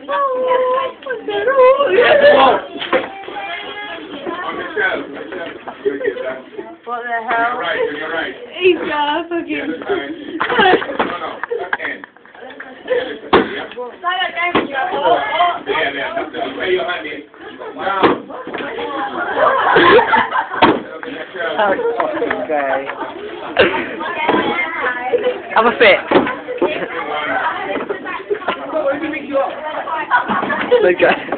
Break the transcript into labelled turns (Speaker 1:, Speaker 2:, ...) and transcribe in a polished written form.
Speaker 1: What the hell?
Speaker 2: You're right.
Speaker 1: He's got a fucking...
Speaker 2: No, okay. Where your hand is? Now.
Speaker 3: How fucking gay. Have a fit. Okay.